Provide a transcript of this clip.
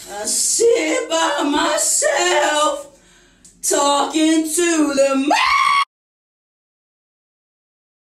I sit by myself, talking to the moon.